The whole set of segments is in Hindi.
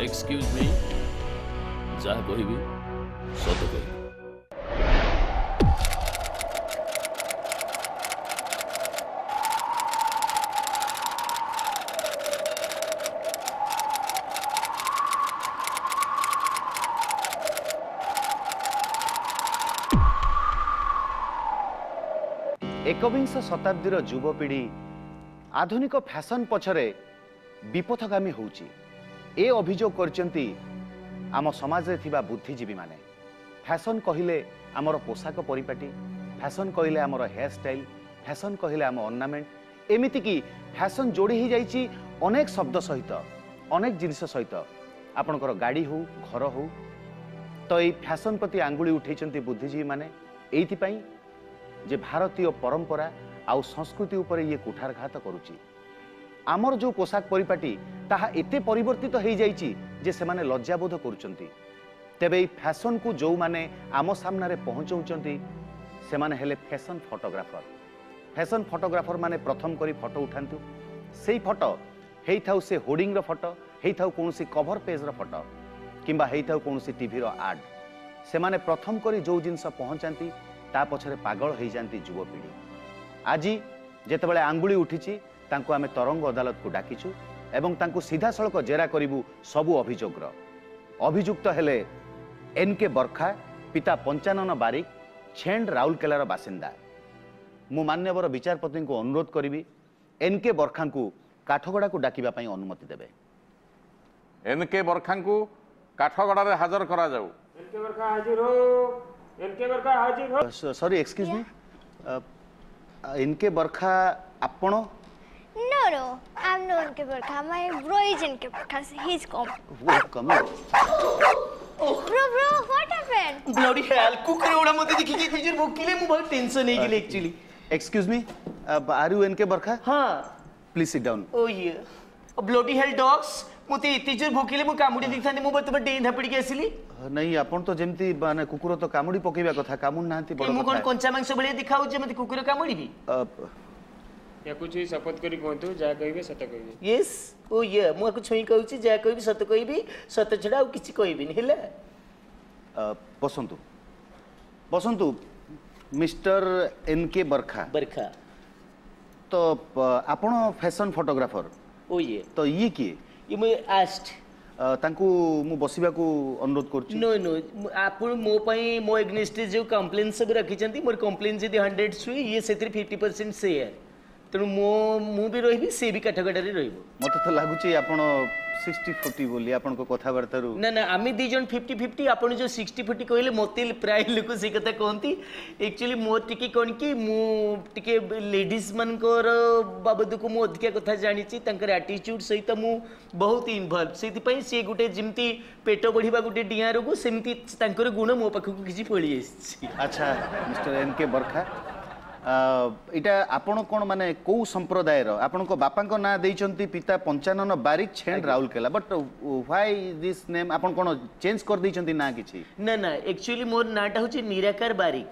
एक्सक्यूज मी जहाँ कहबी सत कहबी एकविंश शताब्दीर युवपीढ़ी आधुनिक फैशन पछरे विपथगामी होउची ए अभियोग करचंती आम समाज रे थिबा बुद्धिजीवी माने। फैशन कहिले आमर पोशाक परिपाटी, फैशन कहिले आमर हेयर स्टाइल, फैशन कहिले आम ऑर्नामेंट, एमिति की फैशन जोड़ी ही जाइची अनेक शब्द सहित अनेक जिनिस सहित आपणकर गाड़ी हो घर हो। तो ये फैशन प्रति आंगुली उठेचंती बुद्धिजीवी माने एइथि पई जे भारतीय परंपरा आउ संस्कृति उपरे ये कुठारघात करुची। आमर जो पोशाक परिपाटी ताहा एते परिवर्तित हो जाइची जे से माने लज्जाबोध करुचंती। तेबे फैशन को जो माने आम सामने पहुंचाउचंती से माने हेले फैशन फोटोग्राफर। फैशन फोटोग्राफर माने प्रथम करी फोटो उठांतु सेई फोटो हेई थाउ से होर्डिंग रो फोटो हेई थाउ कोनोसी कवर पेज रो फोटो किंबा हेई थाउ कोनोसी टीवी रो एड से माने प्रथम करी जो जिनस पहुंचांती ता पछरे पागल हो जाती युवपीढ़ी। आज जेतेबेले आंगुली उठिची तांको आमे तरंग अदालत को डाकिछु एवं तांको सीधा सड़क जेरा करिवु सबु अभियोगर। अभियुक्त हेले एनके बरखा पिता पंचानन बारिक छेंड राउरकेलार बासिंदा। मु मान्यवर विचारपति को अनुरोध करी एनके बरखा को काठगड़ा को डाकिबा पई अनुमति देबे। एनके बरखा को काठगड़ा रे हाजर करा जाऊ। एनके बरखा हाजिर हो। एनके बरखा हाजिर हो। सॉरी एक्सक्यूज मी इनके बरखा आपण? No, no, I'm not Inke Barkha. My bro is Inke Barkha. He's come. Come on. Bro, what happened? Bloody hell! Cooker उड़ा मत देखिए कि फिर भूखिले मुझे बहुत टेंशन है कि actually. Excuse me, are you Inke Barkha? हाँ. Please sit down. Oh yeah. Bloody hell dogs! मुझे इतनी जोर भूखिले मुझे कामुड़ी दिखता नहीं मुझे तो डेन धपड़ी कैसी ली? नहीं अपन तो जेमती माने कुकुर तो कामुड़ी पकेबा कथा कामुन नांती बड़ कथा। मुझे कौन कंचा मांस बड़े दिखाओ जे मते कुकुर कामुड़ी भी? या कुछ ही शपथ करी कहतु जा कहबे सत कहबे। Yes. Oh yeah. मुझे कुछ ही कहूँ जा कहबी सत कहबी सत छड़ा और किसी कहबी नहीं हेला? बसंतु बसंतु मिस्टर एनके बरखा। बरखा। तो आपण फैशन फोटोग्राफर। Oh yeah. तो ये किए? ये मुझे asked. तांकु मु बसिबा को अनुरोध करछि। नो आपण मो पई मो एग्नेस्ट जो कंप्लेन सब रखी चंती मोर कंप्लेन जदी 100 सुई ये सेतिर 50% शेयर तेणु मु भी रही से भी काठगड़ारे रहिबो। मते तो लागुची आपण 60-40 बोली आपण को कथावार्ता रु ना आमे दी जन 50-50 आपण जो 60-40 कहले मते प्राय लोक से कथा कहंती एक्चुअली मो टिके कोन कि मु टिके लेडीज मनकर बाबद को मु अधिक कथा जानि छि तंकर एटीट्यूड सहित मु बहुत इन्वॉल्व सेति पई से गुटे जिमती पेट बढ़िबा गुटे डिया रोगो सेमती तंकर गुण मो पाखु किछि पळी आछि। अच्छा मिस्टर एनके बरखा इटा आपण कोन माने को संप्रदाय रो आपण को बापा को ना देइचंती पिता पंचानन बारिक छेंड Rourkela but why this name आपण कोन चेंज कर देइचंती ना किछि? ना एक्चुअली मोर नाटा होची निराकार बारिक।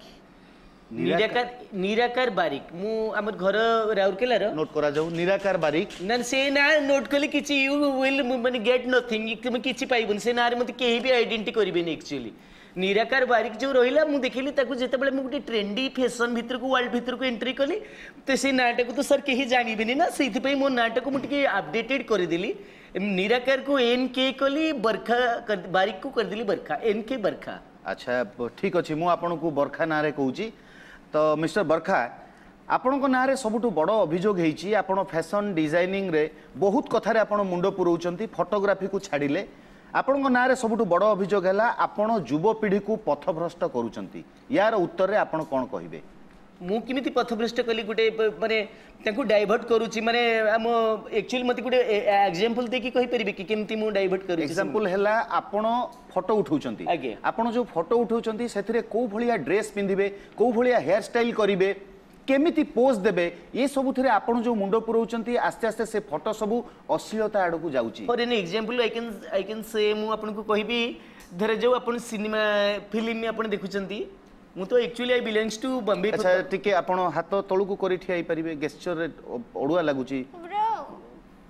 निराकार बारिक मु हमर घर राउरकेला रो नोट करा जाऊ निराकार बारिक ना से ना नोट कले किछि यू विल माने गेट नथिंग तुम किछि पाइबन से ना रे मते केही भी आइडेंटिटी करबेनी एक्चुअली निराकार बारिक जो रहिला मु देखिली ताकू जेतेबेले मु गुटे ट्रेंडी फैशन भीतर को वर्ल्ड भीतर को एंट्री कली तो से नाटा को तो सर केही जानिबेनी ना सेति पई मो नाटा को मु टिके अपडेटेड कर देली निराकार को एन के कली बरखा बारिक को कर देली बरखा एन के बरखा। अच्छा ठीक अछि मु आपन को बरखा ना रे कहूची तो मिस्टर बरखा आपण को ना रे सबुठु बड़ अभियोग हेची आपण फैशन डिजाइनिंग रे बहुत कथारे आपण मुंडो पुरौचंती फोटोग्राफी को छाडिले आपण को ना रे सबुठु बड़ अभियोग हैला आपण युवपीढ़ी को पथभ्रष्ट करूचंती यार उत्तर रे आपण कोन कहिबे? मु किमिति पथभ्रष्ट कली गुटे माने तांको डाइवर्ट करूची माने हम एक्चुअली मते गुटे एग्जांपल देकी कहि परिबे कि केमति मु डाइवर्ट करूची? एग्जांपल हैला आपण फोटो उठाउचंती आपण जो फोटो उठाउचंती सेथिरे को भलिया ड्रेस पिंदिबे को भलिया हेयर स्टाइल करिवे केमिति पोज देबे ये सब थरे आपण जो मुंडो पुरौचंती आस्ते आस्ते से फोटो सब अश्लीलता आड़ को जाउची। For an example I can say मु आपन को कहिबी धरे जो आपण सिनेमा फिल्म में आपण देखुचंती मु तो actually I belongs to Bombay. अच्छा टिके आपण हाथ तळु को करी ठियाई परिबे गेस्चर रे ओडुआ लागुची। Bro, say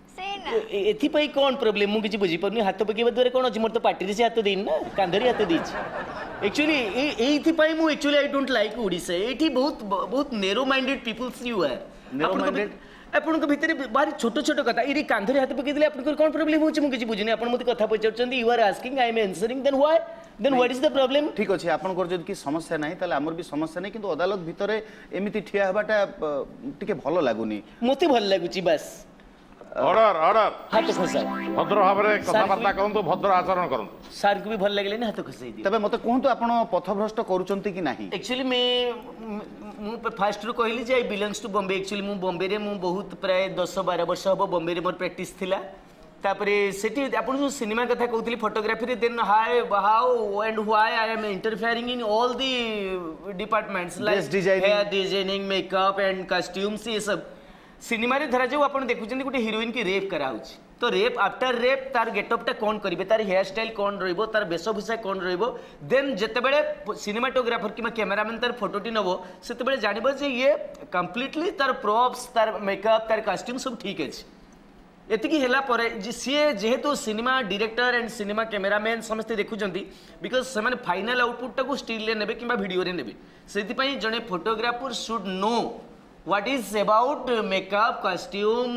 एथिपाई कौन प्रॉब्लम मु किछि बुझी परनी हाथ पकेबा द्वारा कोन अछि मोर तो पार्टी रे से हाथ देइन ना कांधरी हाथ देछि एक्चुअली एथिपाई मु actually I don't like Odisha एठी बहुत बहुत narrow minded peoples you are आपण को भितर बारी छोट छोट कथा इरी कांधरी हाथ पके दिले आपण कोन प्रॉब्लम होछि मु किछि बुझिनी आपण मते कथा पचारचंदी you are asking I am answering then what is the problem ठीक अछि आपण को जद की समस्या नाही ताले हमर भी समस्या नाही किंतु अदालत भितरे एमिति ठिया हबाटा टिके भलो लागुनी मते भल लागुची बस ऑर्डर ऑर्डर हाथ खसा भद्र भाବରେ कथाबार्ता करନ୍ତୁ भद्र आचरण करନ୍ତୁ सार को भी भल लागले हाथ खसाई दी तबे मते कोहंतु आपण पथभ्रष्ट करूचंती कि नाही एक्चुअली मु फर्स्ट रू कहली जे I belongs to Bombay actually मु बॉम्बे रे मु बहुत प्राय 10-12 वर्ष हबो बॉम्बे रे मोर प्रैक्टिस थिला तापरे सेठी आपण जो सिनेमा कथा कहउतली फोटोग्राफी रे then how and why I am interfering in all the departments like hair designing makeup and costumes ये सब सिनेमा रे धरा जाऊ आपण देखुचंदी गुटे हीरोइन की रेप करा होची तो रेप आफ्टर रेप तार गेटअप टा कोन करिवे तार हेयर स्टाइल कोन रहइबो तार वेशभूषा कोन रहइबो देन जते बेले सिनेमाटोग्राफर किमा कैमरामैन तार फोटोटी नबो सेते बेले जानिबो जे ये कंप्लीटली तार प्रॉप्स तार मेकअप तार कॉस्ट्यूम सब ठीक अछि एतिकी हेला परे जे सीए जेहेतु cinema director and cinema cameraman समस्त देखुचंती बिकॉज से माने फाइनल आउटपुट टा को स्टिल ले नेबे किबा वीडियो रे नेबे सेति पई जने photographer should know what is about makeup costume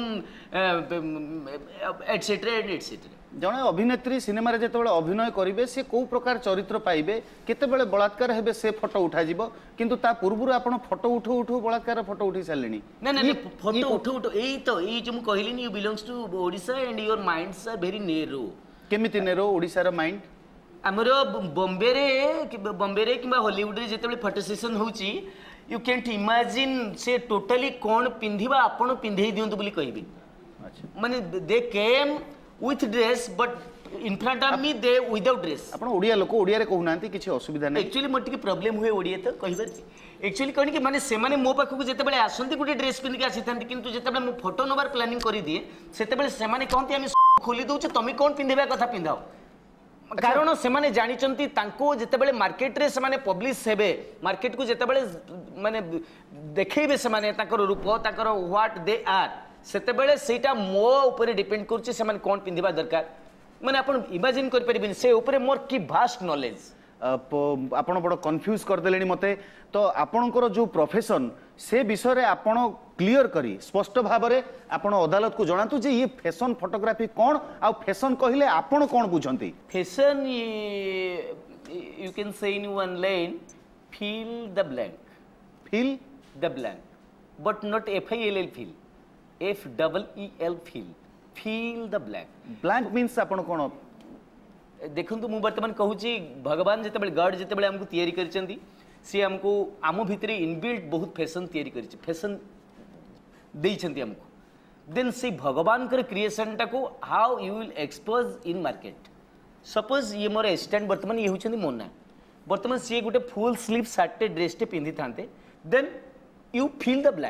etc etc जने अभिनेत्री सिनेमा रे जेतेबेले अभिनय करिवे से को प्रकार चरित्र पाइबे केतेबेले बलात्कार हेबे से फोटो उठा जिवो किंतु ता पूर्वरु आपण फोटो उठो बलात्कार फोटो उठी सालेनी ना फोटो उठो एई तो एई जे मु कहली नी you belongs to Odisha and your minds are very narrow केमिति नेरो ओडिसा रो माइंड हमरो बॉम्बे रे किबा हॉलीवुड रे जेतेबेले फोटो सेशन होउची यू कैंट इमेजिन से टोटली कौन पिंधिबा आपण पिंधेई दियंतु बोली कहबी अच्छा माने they came with dress but in front of me they without dress आपण ओडिया लोक ओडिया रे कहउनांती किछि असुविधा नै एक्चुअली मोर टिके प्रॉब्लम हुए ओडिया तो कहिबर एक्चुअली कहनी कि माने से माने मो पाखु जेते बेले आसंती गुटे ड्रेस पिंध के आसीथांती किंतु जेते बेले मु फोटो नोबार प्लानिंग करि दिए सेते बेले से माने कहंती हम खोली दउछ तमी कोन पिंधेबा कथा पिंधाओ कारण से माने जानिचंती तांको जेते बेले मार्केट रे से माने पब्लिश हेबे मार्केट को जेते बेले माने देखैबे से माने ताकर रूप ताकर व्हाट दे आर सेते बेले सेटा मो ऊपर डिपेंड करछि से माने कोन पिंधिबा दरकार माने आपण इमेजिन कर परिबिन से ऊपर मोर की वास्ट नॉलेज आपण बड़ कंफ्यूज कर देलेनी मते तो आपणकर जो प्रोफेशन से विषय रे आपण क्लियर करी स्पष्ट भाव रे आपण अदालत को जणातु जे ये फैशन फोटोग्राफी कोन आ फैशन कहिले आपण कोन बुझंती fashion you can say in one line feel the blank but not FILL fill FEEL feel the blank means आपण कोन देखंतु मु वर्तमान कहूची भगवान जेते बेले गॉड जेते बेले हमकु तयारी करचंदी से हमको आमो भितरे इनबिल्ट बहुत फैशन तयारी करछि फैशन देइछंती हमको देन से भगवान कर क्रिएशन टा को how you will expose in market suppose ये मोर असिस्टेंट वर्तमान ये होछंदी मोना वर्तमान से गुटे फुल स्लीव शर्ट ड्रेस टे पिंधि थांते then you feel the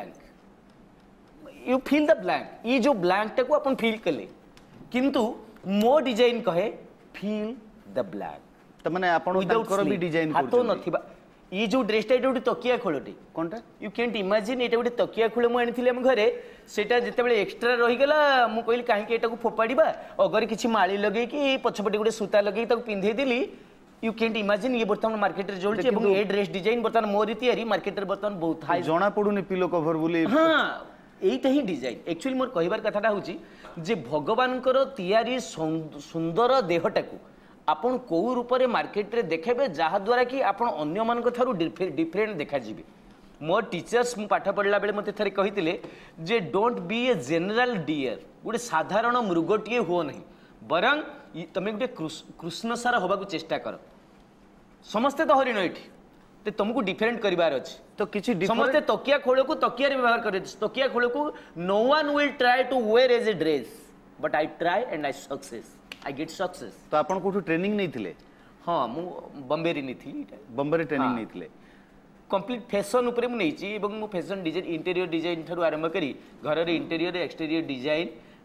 blank ये जो ब्लैंक टा को अपन फील कले किंतु मो डिजाइन कहे फील द ब्लैंक त माने आपण तांकर भी डिजाइन करछन हातो नथिबा ये जो ड्रेस टा एटा तकिया खोलटी कोनटा यू कैंट इमेजिन एटा गुटे तकिया खोल मु आनिथिले हम घरे सेटा जते बेले एक्स्ट्रा रही गेला मु कहली काहे के एटा को फोपाडीबा अगर किछि माळी लगे कि पछपटी गुटे सूता लगे ताको पिंधे दिली यू कैंट इमेजिन ये वर्तमान मार्केट रे जोलचे एवं ए ड्रेस डिजाइन वर्तमान मोरी तयारी मार्केट रे वर्तमान बहुत हाई जणा पडुनी पिलो कवर बोली हां एटा ही डिजाइन एक्चुअली मोर कहिबार कथाटा होची जे भगवानकर तयारी सुंदर देहटाकू आपण को रूप रे मार्केट रे देखेबे जहा द्वारा कि आपण अन्य मान को थारु डिफरेंट देखा जीबे मोर टीचर्स मु पाठ पढ़ला बेले मते थरे कहितिले जे don't be a general deer गुटे साधारण मृगटिए हो नहीं बरं तमे गुटे कृष्ण सार होबा को चेष्टा कर समस्ते तो हरिण एठी ते तुमको डिफरेंट करिवार अछि तो किछि समस्ते तकिया खोलो को तकिया रे व्यवहार करे तकिया खोलो को no one will try to wear as a dress but I try and I success I get success तो आपण कोठु ट्रेनिंग नै थिले हां मु बॉम्बे रे नै थिली बॉम्बे रे ट्रेनिंग नै थिले कंप्लीट फैशन ऊपर मु नैची एवं मु फैशन डिजाइन इंटीरियर डिजाइन थारु आरंभ करी घर रे interior exterior design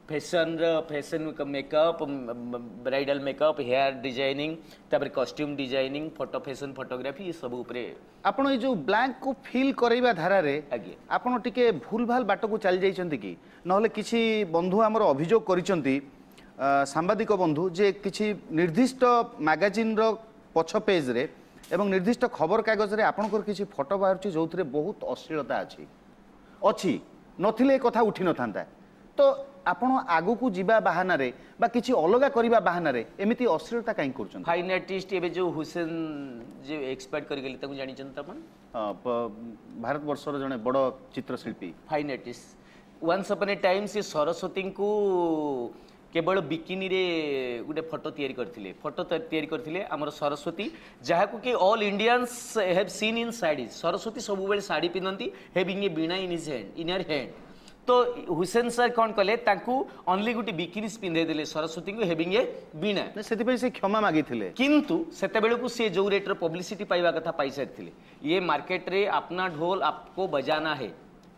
fashion makeup bridal makeup hair designing तापर costume designing photo fashion photography ये सब ऊपर आपण ये जो ब्लैंक को फील करैबा धारा रे आगे आपण टिके भूल भाल बाट को चल जाइछंती कि नहले किछि बंधु हमर अभियोग करिसंती सांबादिक बंधु जे किछि निर्दिष्ट मैगजीन रो पछ पेज रे एवं निर्दिष्ट खबर कागज रे आपनकर किछि फोटो बाहरछि जोथरे बहुत अश्लीलता अछि नथिले कथा उठी नथांता तो आपण आगु को जीवा बहाना रे बा किछि अलगा करिबा बहाना रे एमिति अश्लीलता काई करछन फाइन आर्टिस्ट एबे जो हुसैन जे एक्सपर्ट कर गेली ताकू जानि चंत अपन भारत वर्षर जने बड़ चित्रशिल्पी fine artist once upon a time से सरस्वती को केवल बिकिनी रे गोटे फोटो तैयारी करथिले फोटो तैयारी करथिले हमर सरस्वती जहा को कि all Indians have seen in sari Saraswati सब बेले साड़ी पिनंती having a veena in his hand in her hand तो हुसैन सर कौन कले ताकू ओनली गोटे बिकिनीस पिंधे देले सरस्वती को हैविंग ए बीणा सेति पे से क्षमा मागी थिले किंतु सेते बेले को से जो रेट रो पब्लिसिटी पाइबा कथा पैसा थिले ये मार्केट रे अपना ढोल आपको बजाना है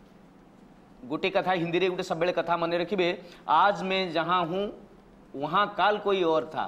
गोटे कथा हिंदी रे गोटे सब बेले कथा मन रखिबे आज मैं जहां हूं वहां काल कोई और था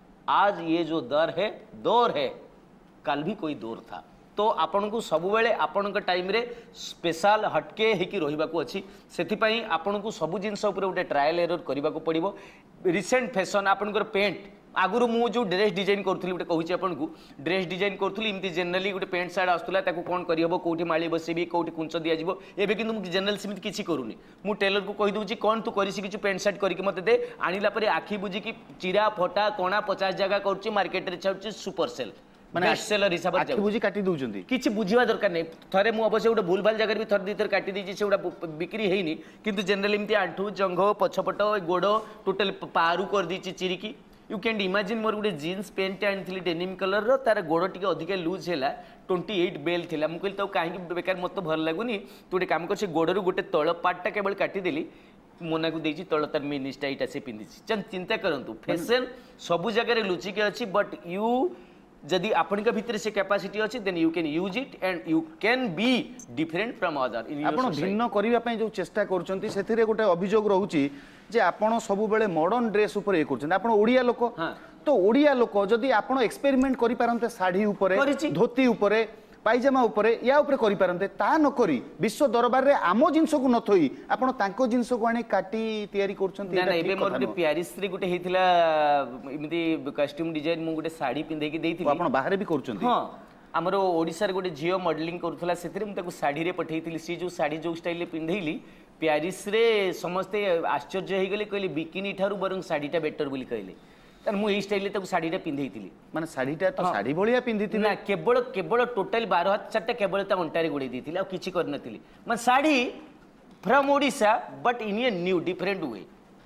आज ये जो दर है दौर है कल भी कोई दौर था तो आपन को सब बेले आपन का टाइम रे स्पेशल हटके हेकी रहिबा को अछि सेति पई आपन को सब जिंस ऊपर गोटे ट्रायल एरर करबा को पड़िबो रिसेंट फैशन आपन को पेंट आगुरु मु जो ड्रेस डिजाइन करथुली गोटे कहूची आपन को ड्रेस डिजाइन करथुली इमती जनरली गोटे पेंट साइड आस्तुला ताको कोन करि हबो कोठी माळी बसेबी कोठी कुंच दिया जिवो एबे किंतु मु जनरल सिमित किछि करूनी मु टेलर को कहि दउची कोन तू करिसि किछु पेंट साइड करिके मते दे आनिला परे आखी बुझी कि चिरा फटा कोणा 50 जगह करची मार्केट रे छाउची सुपर सेल माने बेस्ट सेलर हिसाब आखी बुझी काटी दउचंती किछि बुझिवा दरकार नै थरे मु अवश्य गोटे भूल भाल जगह भी थर दितर काटी देछि सेउडा बिक्री हेइनी किंतु जनरली इमती आंठू जंघ पछपट गोड़ टोटल पारू कर दिछि चिरिकी यू कैन इमेजिन मोर गोटे जीन्स पैंट आनी डेनिम कलर रो तार गोड़ टिके अधिक लूज है 28 बेल थिला मु कहली तो कहीं बेकार मत भल लगुनी तू गोटे काम कर गोड़ गोटे तल पार्टा केवल काटिदेली मोना को देछि तल तार मिनिस्टा इटा से पिंधि चिंता करंतु फैशन सब जगह लुचिके अछि बट यू जदि आपनका भितर से कैपेसिटी अछि then you can use it and you can be different from other in आपण भिन्न करिवा पय जो चेष्टा करचंती सेथिरे गोटे अभियोग रहउची जे आपण सब बेले मॉडर्न ड्रेस ऊपर ए करचंती आपण ओडिया लोक तो ओडिया लोक जदि आपण एक्सपेरिमेंट करि पारंते साड़ी ऊपर धोती ऊपर पायजामा ऊपर या ऊपर करि पारंते ता न करी विश्व दरबार रे आमो जिंस को न थोई आपण तांको जिंस को आनी काटी तयारी करचंती ना एबे मोर गुटे प्यारिस रे गुटे हेतिला इमिति कॉस्ट्यूम डिजाइन मु गुटे साड़ी पिंधे की देइथिली आपण बाहर भी करचंती हां हमरो ओडिसा रे गुटे जियो मॉडलिंग करथला सेथिरे मु ताको साड़ी रे पठेइथिली सी जो साड़ी जो स्टाइल रे पिंधेइली प्यारिस रे समस्त आश्चर्य हे गेले कहली बिकिनी ठारू बरंग साड़ीटा बेटर बोली कहले तन मु ए स्टाइल ताको साड़ीटा पिंधेइथिली माने साड़ीटा तो साड़ी भलिया पिंधिथिली ना केवल केवल टोटल 12 हाथ चारटा केवल ता अंटारे गुडे दिथिली आ किछि कर नथिली माने sari from Odisha but in a new different way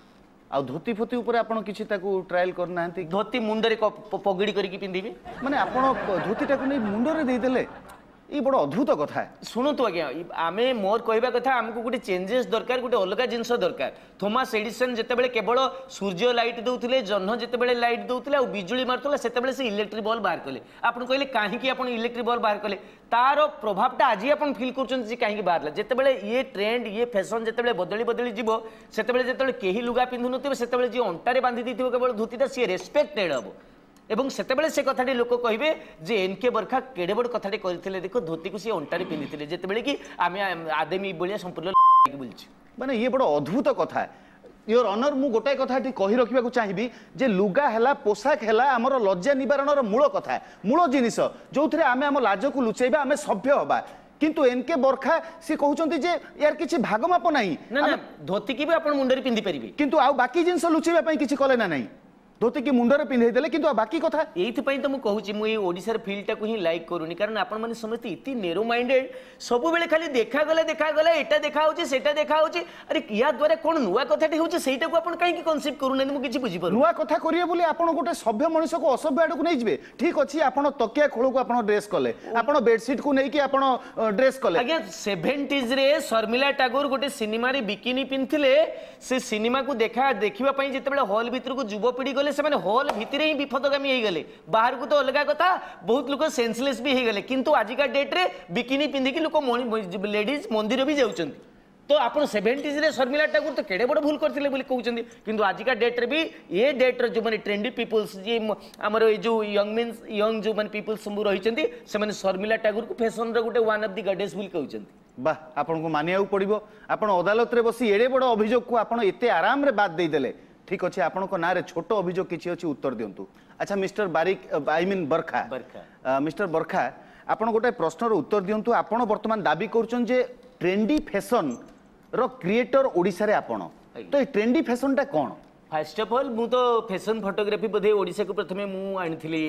आ धोती फोती ऊपर आपण किछि ताको ट्रायल करना हंती धोती मुंडरे पगड़ी करके पिंधिबे माने आपण धोतीटा को नै मुंडरे देइ देले ये बड़ अद्भुत कथा शुणु आज्ञा आमे मोर कहवा कथा आमको गोटे चेंजेस दरकार गोटे अलग जिनस दरकार थॉमस एडिसन जितेबाला केवल सूर्य लाइट दौले जह्न जितेबाला लाइट दौले आ बिजुली मारुला से से इलेक्ट्रिक बल्ब बाहर कले आपन कहले कहीं आप इलेक्ट्रिक बल्ब बाहर कले तार प्रभावटा आज आप फिल कर कहीं बाहर जितेबाला ये ट्रेंड ये फैशन जितेबाला बदली बदली जीव से कहीं लुगा पिंधु नथिबे से जी अंटारे बांधि देथिबो केवल धोतीटा सी रेस्पेक्टेड हम एवं सेतेबेले से कथाटी लोक कहिबे जे एनके बरखा केडे बड़ कथाटी करथिले देखो धोती को सी अंटारे पिंधिथिले जेतेबेले कि आमे आदेमी बलिया संपूर्ण बोलछि माने ये बड़ अद्भुत कथा योर ऑनर मु गोटाय कथाटी कहि रखिबा को चाहिबी जे लुगा हैला पोशाक हैला हमर लज्जा निवारणर मूल कथा मूल जिनिस जोथरे आमे हम लाज को लुचैबा आमे सभ्य होबा किंतु एनके बरखा से कहउचंती जे यार किछि भागमाप नाही ना धोती की भी आपण मुंडरे पिंधि परिबे किंतु आ बाकी जिनिस लुचैबा पई किछि कले ना नाही धोती की मुंडरे पिंधे देले किंतु बाकी कथा एइथि तो मु कहूची मु ओडिसा रे फील्ड को ही लाइक करूनी कारण आपण माने समस्त इति नेरो माइंडेड सब बेले खाली देखा गला एटा देखा होची सेटा देखा होची अरे या द्वारा कोन नुवा कथाटी होची सेटा को आपण काई की कॉन्सेप्ट करू नै मु किछि बुझी पर नुवा कथा करिए बोली आपण गोटे सभ्य मनुष्य को असभ्य आडू नै जिवे ठीक अछि आपण तकिया खोळ को आपण ड्रेस कले आपण बेडशीट को नै कि आपण ड्रेस कले आगे 70s रे शर्मिला टैगोर गोटे सिनेमा रे बिकिनी पिनथिले से सिनेमा को देखिबा पई जेतेबेले हॉल भीतर को युवपीढ़ी गले से हॉल भितर ही विपदगामी हो गले बाहर को तो अलग कथा बहुत लोग सेंसलेस भी हो गले किंतु आजिका डेट रे बिकिनी पिंधिकी लोक लेडीज मंदिर भी जाउछंती तो आप 70s रे शर्मिला ठाकुर तो केड़े बड़ भूल करथिले बोली कहउछन्ती किंतु आजिका डेट रे भी ये डेट रे जो माने ट्रेंडी पीपल्स जे हमर ए जो यंग जो माने पीपल्स सब रहिछन्ती से माने शर्मिला ठाकुर को फैशन रे गुटे वन ऑफ द गॉडेस बोली कहउछन्ती बा आपन को मानिया पड़ो आपण अदालत रे बसी एडे बड़ अभियोग को आपण एते आराम रे बात दे देले ठीक अच्छे आपण को ना रे छोट अभियोग किछि अछि उत्तर दियंतु अच्छा mister Barik I mean Barkha mister Barkha आपण गोटे प्रश्नर उत्तर दियंतु आपण वर्तमान दाबी करछन जे ट्रेंडी फैशन रो क्रिएटर ओडिसा रे आपण तो ए ट्रेंडी फैशन टा कोन फर्स्ट ऑफ ऑल मु तो फैशन फोटोग्राफी बोधे ओडिसा को प्रथमे मु आनिथिली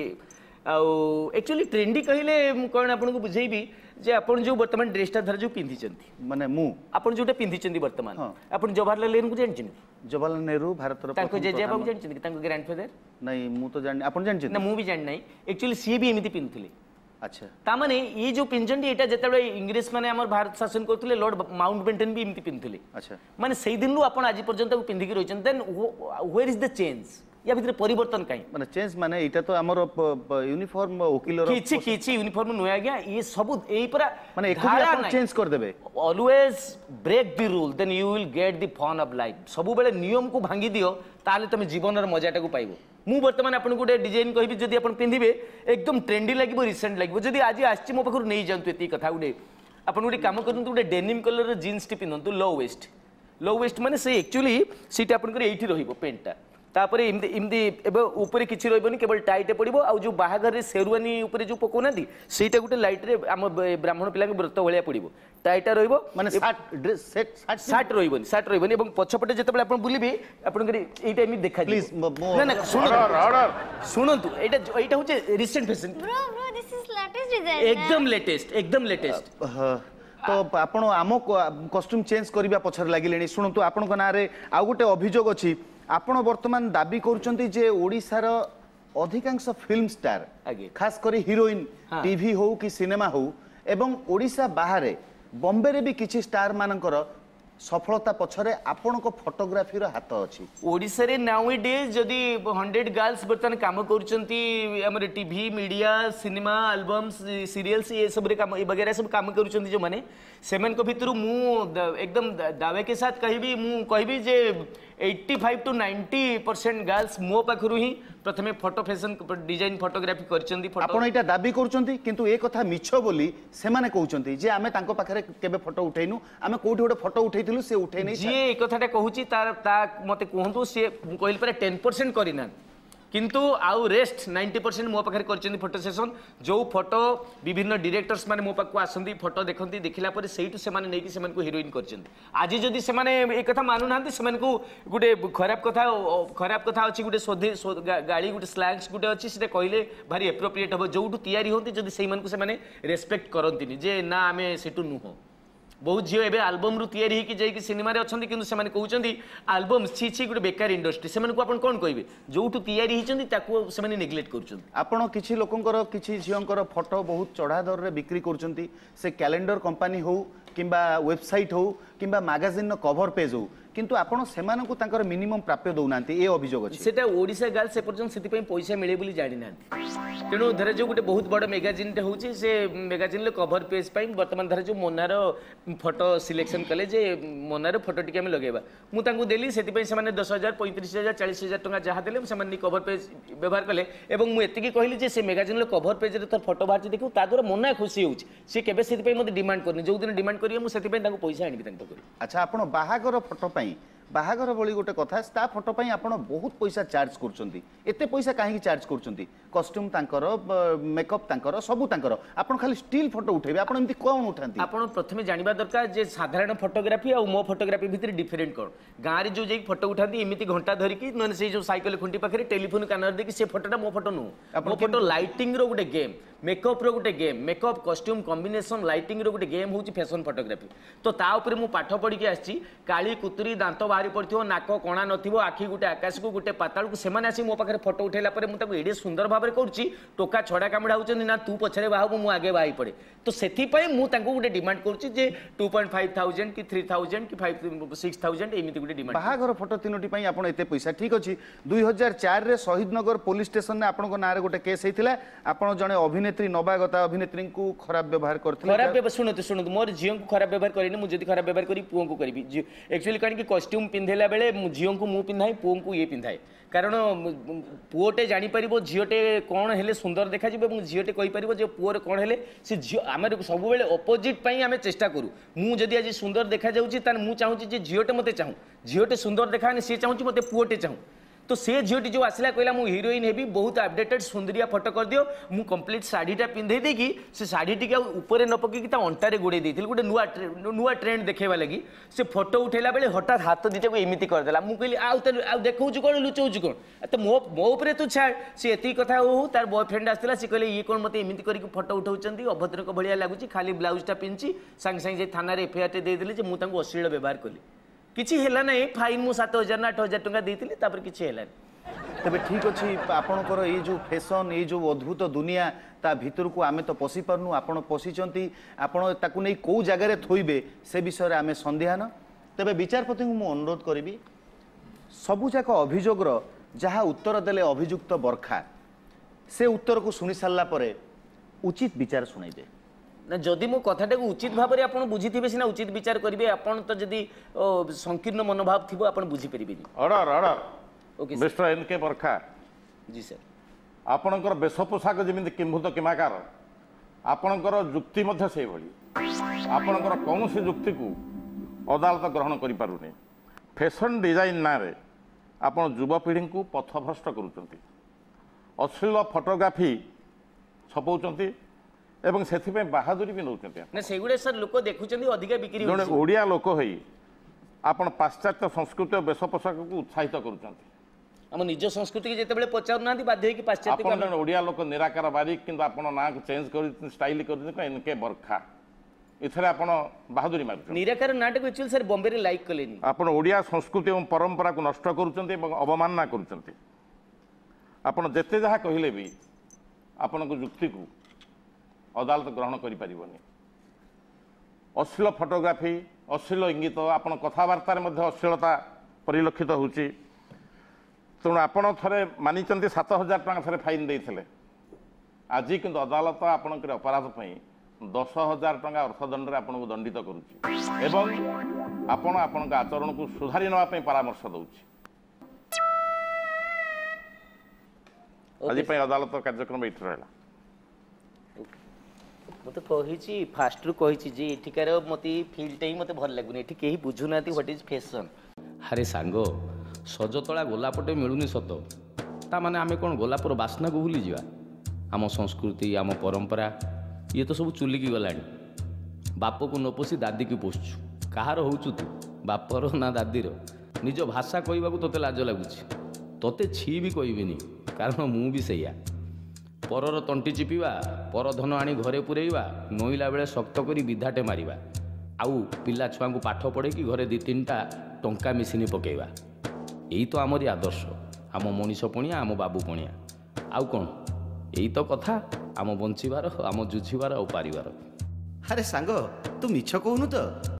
एक्चुअली ट्रेंडी कहले कौन आपको बुझेबी जे आपण जो वर्तमान ड्रेसटा धर जो पिंधिचंती माने मु आपण जोटा पिंधिचंती वर्तमान आपण जवाहरलाल नेहरू को जानछिन जवाहरलाल नेहरू भारत रो ताको जेजे बाबू जानछिन ताको ग्रैंडफादर नहीं मु तो जान आपण जानछिन ना मु भी जान नाही एक्चुअली सी भी एमिति पिंधथिले अच्छा ता माने ये जो पिंजंडी एटा जेतेबे इंग्लिश माने हमर भारत शासन करथिले लॉर्ड माउंटबेटन भी एमिति पिंधथिले अच्छा माने सेही दिन नु आपण आज पर्यंत पिंधि के रहिछन then where is the change या भीतर परिवर्तन काई माने चेंज माने एटा तो हमर यूनिफॉर्म वकील रो किछि यूनिफॉर्म नुया गया ये सब एई परा माने एको भी आपण चेंज कर देबे always break the rule then you will get the fun of life सब बेले नियम को भांगी दियो ताले तुम जीवन र मजाटा को पाइबो मु वर्तमान आपन गोटे डिजाइन कहबी जदी आपन पिंधिबे एकदम ट्रेंडी लागिबो रिसेंट लागिबो जदी आज आछि मो पखर नै जानतु एती कथा गुडे आपन गोटे काम करनतु गोटे डेनिम कलर र जीन्स टी पिनंतु लो वेस्ट माने से एक्चुअली सीट आपन कर एठी रहिबो पेंटटा तापर इमदी इमदी एबे ऊपर किछि रहइबनी केवल टाइट पड़िबो आ जो बाहागर रे शेरवानी ऊपर जो पकोनादी सेटा गुटे लाइट रे हम ब्राह्मण पिला के व्रत भलिया पड़िबो टाइटा रहइबो माने शर्ट ड्रेस सेट शर्ट रहइबनी एवं पछपटे जेतेबेले आपण बुलिबे आपण करे एटा एमि देखा प्लीज ना सुनंतु एटा होचे recent fashion bro this is latest design एकदम लेटेस्ट तो आपण आम कॉस्ट्यूम चेंज करबा पछर लागिलेनी सुनंतु आपण को ना रे आ गुटे अभियोग अछि आपण वर्तमान दाबी करूचंती जे ओडिसा रो अधिकांश फिल्म स्टार खास करी हीरोइन टीवी हो कि सिनेमा हो एवं ओडिसा बाहर बॉम्बे रे भी किछि स्टार मानकर सफलता पछरे आपण को फोटोग्राफी रो हाथ अछि ओडिसा रे नाउ डेज जदी 100 गर्ल्स बर्तन काम करूचंती हमर TV media cinema albums serials ये सब रे काम वगैरह सब काम करूचंती जो माने सेमन को भितरु मु एकदम दावे के साथ कहबी जे 85 to 90% गर्ल्स मो पाखरु ही प्रथमे फोटो फैशन डिजाइन फोटोग्राफी करचंती फोटो आपण एटा दाबी करूचंती किंतु ए कथा मिछो बोली से माने कहउचंती जे आमे तांको पाखरे केबे फोटो उठैनु आमे कोठी गोटे फोटो उठैथिलु से उठै नै जे ए कथाटा कहूची ता मते कहंतु से कहल पर 10% करिना किंतु आउ रेस्ट 90% मो पाखरे करचंती फोटो सेशन जो फोटो विभिन्न डायरेक्टर्स माने मो पाखको आसंती फोटो देखंती देखिला पर सेइटु से माने नेकी से माने को हीरोइन करचंती आज जदी से माने ए कथा मानु नांती से माने को गुटे खराब कथा अछि गुटे सोधे गाड़ी गुटे स्लैंग्स गुटे अछि से कहले भारी एप्रोप्रिएट हो जोटु तयारी होंती जदी सेई माने को से माने रेस्पेक्ट करंतीनी जे ना आमे सेटु नुहो बहुत झील एवं आलबम रु तैयारी होगी जाइए सिनेमा अच्छा कि से कहते आलबम छी गोटे बेकार इंडस्ट्री से कौन कहे जो तैयारी होती नेग्लेक्ट कर किसी लोकंर किसी झीलर फोटो बहुत चढ़ा दर में बिक्री कर कैलेंडर कंपनी हो कि वेबसाइट हो कि मैगजीन कवर पेज हो किंतु आपण सेमानकु तांकर मिनिमम प्राप्य दउनांती ए अभियोग अछि सेटा ओडिसा गर्ल्स से पर्यंत सेति पई पैसा मिले बोली जानि ना तेणु धरे जो गोटे बहुत बड़ मैगजीन टे होची से मैगजीन ले कवर पेज पई वर्तमान धरे जो मोनार फोटो सिलेक्शन कले जे मोनार फोटो टिके हम लगेबा मु तांकु देली सेति पई से माने 10000 35000 40000 टका जहा देले से माने कवर पेज व्यवहार कले एवं मु एतिकी कहली जे से मैगजीन ले कवर पेज रे तोर फोटो बाहर देखु ता द्वारा मोना खुशी होची से केबे सेति पई मते डिमांड करनी जो दिन डिमांड करियो मु सेति पई तांकु पैसा आनिबि तांकु करी अच्छा आपण बाहागर फोटो बाहागर भली गोटे कथा ता फोटो पई आपण बहुत पैसा चार्ज करछंती एते पैसा काहे चार्ज करछंती कॉस्ट्यूम तांकर मेकअप तांकर सब तांकर आपण खाली स्टिल फोटो उठेबे आपण एमती कोन उठांती आपण प्रथमे जानिबा दरकार जे साधारण फोटोग्राफी और मो फोटोग्राफी भीतर डिफरेंट कोन गां रे जो जे फोटो उठांती एमिति घंटा धरि कि नन से जो साइकिल खुंटी पाखरे टेलीफोन कानर दे कि से फोटोटा मो फोटो नु मो फोटो लाइटिंग रो गोटे गेम मेकअप रो गोटे game makeup costume combination lighting रो गोटे गेम होची फैशन फोटोग्राफी तो ता ऊपर मु पाठ पढी के आछि काली कुतरी दांत बाहरी पड़ो नाक कणा नथिबो आखि गोटे आकाश को गोटे पाताल को सेमाने आसी मो पाखे फोटो उठेला परे मु ताको एडे सुंदर भाव में करूची टोका छड़ा कामड़ा होचनी ना तू पछरे बाहू मु आगे बाही पड़े तो सेथि पई मु ताको गोटे डिमांड करूची जे 2.5,000 कि 3,000 कि 6,000 एमिति गोटे डिमांड बाहाघर फोटो तीनोटी पई आपण एते पैसा ठीक अछि 2004 रे शहीद नगर पुलिस स्टेशन ने आपण को नारे गोटे केस हेतिला आपण जने अभिनेत्री नवागता अभिनेत्री को खराब व्यवहार करथिले खराब व्यवहार शुणु मोर झील को खराब व्यवहार करेनि मुझे खराब व्यवहार करी पुओं को करी एक्चुअली कारण कि कॉस्ट्यूम पिंधेला बेले झील को मु पिंधाए पुओं को ये पिंधाए कारण पुओटे जानी परिबो झीलटे कौन हेले सुंदर देखा जिवो एवं झीलटे कहि परिबो जे पुओर कौन हेले से झील आमे सब बेले अपोजिट पई आमे चेष्टा करू मु जदी आज सुंदर देखा जाउची तान मु चाहूची जे झीलटे मते चाहू झीलटे सुंदर देखाने से चाहूची मते पुओटे चाहू तो से झीलटी जो आसला कहला मु हीरोइन हेबी बहुत अपडेटेड सुंदरिया फोटो कर दियो मु कंप्लीट साड़ीटा पिंधे देकी से साड़ीटी के ऊपर न पकी ता अंटारे गोड़े देथिल गोटे नुआ ट्रेंड देखेबा लगी से फोटो उठेला बेले हठात हाथ दिटा को एमिति कर देला मु कहली आ देखौछु कोन लुचौछु कोन त मो ऊपर तू छाड़ से एती कथा हो तार बॉयफ्रेंड आसला से कहले ये कोन मते एमिति करी फोटो उठाउचंती अभद्र को भलिया लागुची खाली ब्लाउजटा पिंची संग संग जे थाना रे एफआईआर टे दे देली जे मु तांको अश्लील व्यवहार कली किछि हेला नै फाइन मु 7,000 ना 8,000 टका देथिली तापर किछि हेला तबे ठीक अछि आपणकर ये जो फैशन ये जो अद्भुत दुनिया ता भीतर को आमे तो पशि पारनु आपण पशिचंती आपण ताकू नै को जगह रे थोइबे से विषय रे आमे संदेहान तबे विचारपति को मु अनुरोध करिबी सबु जाक अभियोग रो जहा उत्तर देले अभियुक्त बरखा से उत्तर को सुनि सारला परे उचित विचार सुनाई दे ना जदि मो कथाटा को उचित भाव में आपन बुझिथिबे सिना उचित विचार करिवे आपन तो जदि संकीर्ण मनोभाव थिबो आपन बुझि परिबेनी order okay mister N K Barkha ji sir आपणकर वेश पोशाक जमी किंभूत किमाकार आपणकर जुक्ति मध्य से भली आपणकर कौन जुक्ति को अदालत ग्रहण करि पारुनी फैशन डिजाइन ना रे आपण युवपीढ़ी को पथभ्रष्ट करुचंती अश्लील फोटोग्राफी छपाउचंती एवं से बाहादुरी भी नौकरी ना सेगुडे सर लोक देखुचंदी अधिक बिक्री जड़े ओडिया लोक होई आपण पाश्चात्य संस्कृति और वेश पोशाक को उत्साहित करुचंती हम निज संस्कृति के जेते बेले पचार नांदी बाध्य कि पाश्चात्य आपण जण ओडिया लोक निराकार बारिक किंतु आपण ना चेंज कर स्टाइल कर एनके बरखा इथरे आपण बहादुरी मारुचंती निराकार नाटक एक्चुअली सर बॉम्बे रे लाइक कलेनी आपण ओडिया संस्कृति और परंपरा को नष्ट करुचंती एवं अवमानना करुचंती आपण जेते जहा कहिले भी आपण को जुक्ति को अदालत ग्रहण करि परिबनी अश्लील फोटोग्राफी अश्लील इंगित आपण कथबार्तार मध्य अश्लीलता परिलक्षित होउची तेणु आपण थरे मानिचंती 7,000 टका थरे फाइन देइथिले आज किंतु अदालत आपण के अपराध पई 10,000 टका अर्थदंड रे आपण को दंडित करूची एवं आपण आपण का आचरण को सुधारी नवा पई परामर्श दउची आज पई अदालत कार्यक्रम इठ रहला मत कही फास्ट रु कही जे एठिकार मत फिल्ड ही मत भल लगुनि एठी केही बुझुना व्हाट इज फैशन अरे सांग सजतला गोलापटे मिलूनी सत ता माने आमे कौन गोलापर बास्ना को भूली जा आम संस्कृति आम परंपरा ये तो सब चुलिकी गलानी बाप को न पोषी दादी की पोषु कहार होचु तू बापर ना दादीर निज भाषा कहवाक तोते लाज लगुच तोते छी भी कहबिनी कारण मु भी सैया परर तंटी चिपिवा पर धन आनी घरे पुरेवा नईला बेले शक्त करी विधाटे मारिबा आउ पिला छुआ को पाठ पढ़े कि घरे 2-3टा टंका मिसिनी पकेवा यही तो आमरी आदर्श आम मनीष पणिया आम बाबू पणिया आउ कौन यही तो कथा आम बंचीबार आम जुझीबार और पारिबार अरे सांग तू मिछ कहूनु तो